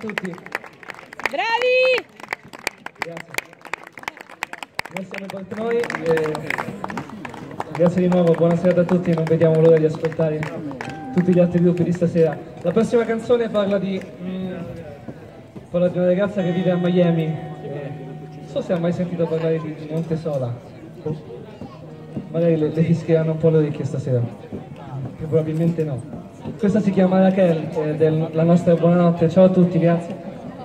tutti. Bravi! Grazie. Noi siamo i Poltroni. Grazie di nuovo, buonasera a tutti, non vediamo l'ora di ascoltare tutti gli altri gruppi di stasera. La prossima canzone parla di una ragazza che vive a Miami. Non so se ha mai sentito parlare di Montesola. Magari le fischieranno un po' le orecchie stasera, che probabilmente no. Questa si chiama Raquel, della nostra buonanotte. Ciao a tutti, grazie.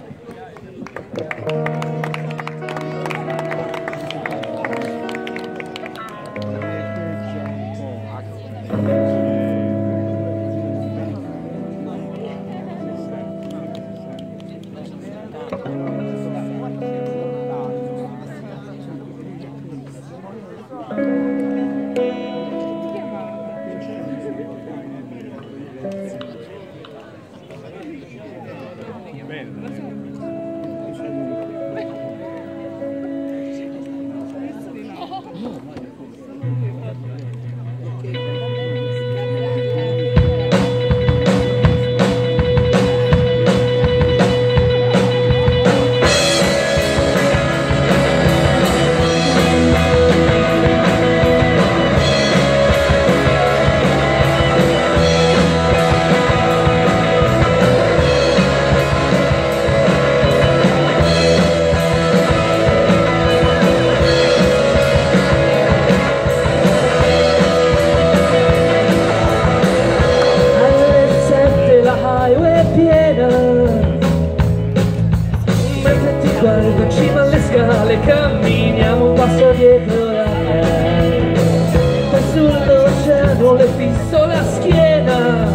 In cima alle scale camminiamo un passo dietro la lei, poi sull'oceano le fisso la schiena,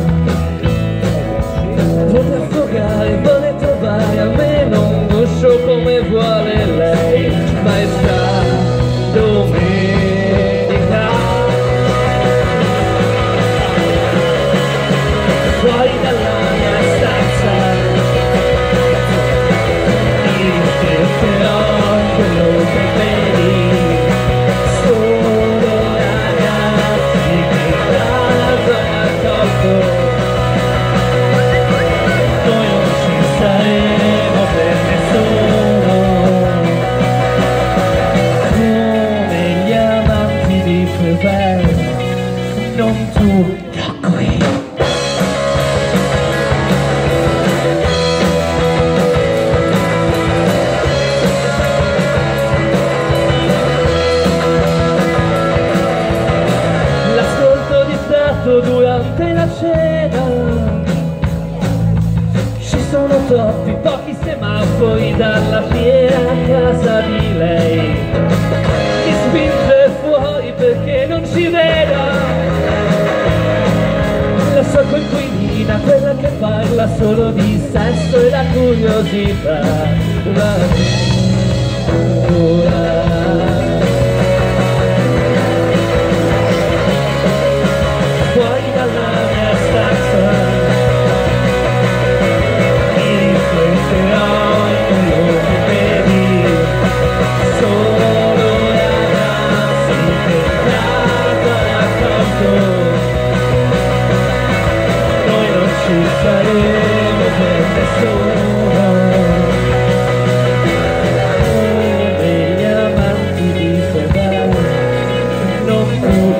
vuole affogare, vuole trovare almeno un guscio come vuole lei, ma è sta domenica fuori dalla mia stanza. Quello che vedi, solo ragazzi che caso ha colto, noi non ci saremo per nessuno, come gli amanti di Prevel, non tu da qui. Durante la cena ci sono troppi pochi semafori dalla fiera a casa di lei, mi spinge fuori perché non ci veda la sua coinquilina, quella che parla solo di sesso e la curiosità, la natura. Fuori dalla mia stanza mi rifletterò in quello che vedi, solo ragazzi che casa raccolto, noi non ci saremo per nessuno, come gli amanti di Prevel, non più.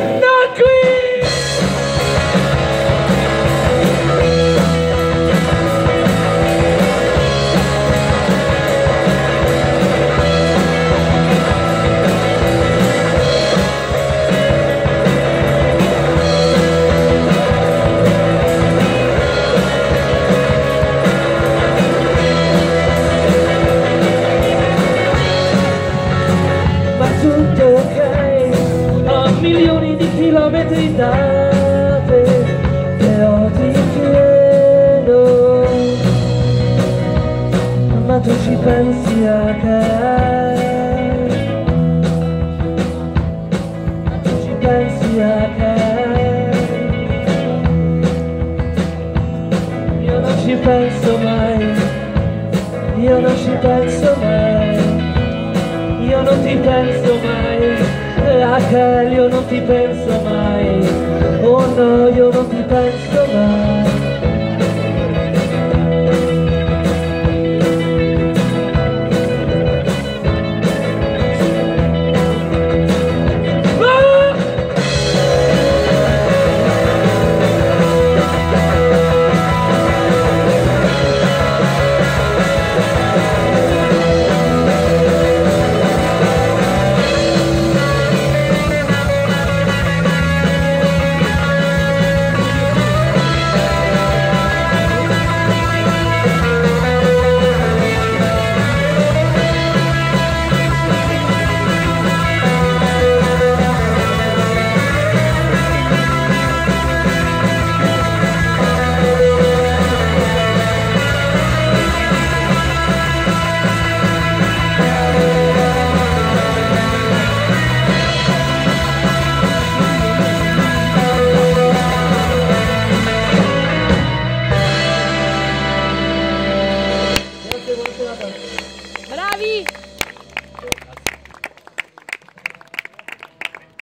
Milioni di chilometri date, però ti chiedo, ma tu ci pensi a che? Tu ci pensi a che? Io non ci penso mai, io non ci penso mai, io non ti penso mai. Raquel, io non ti penso mai, oh no, io non ti penso mai.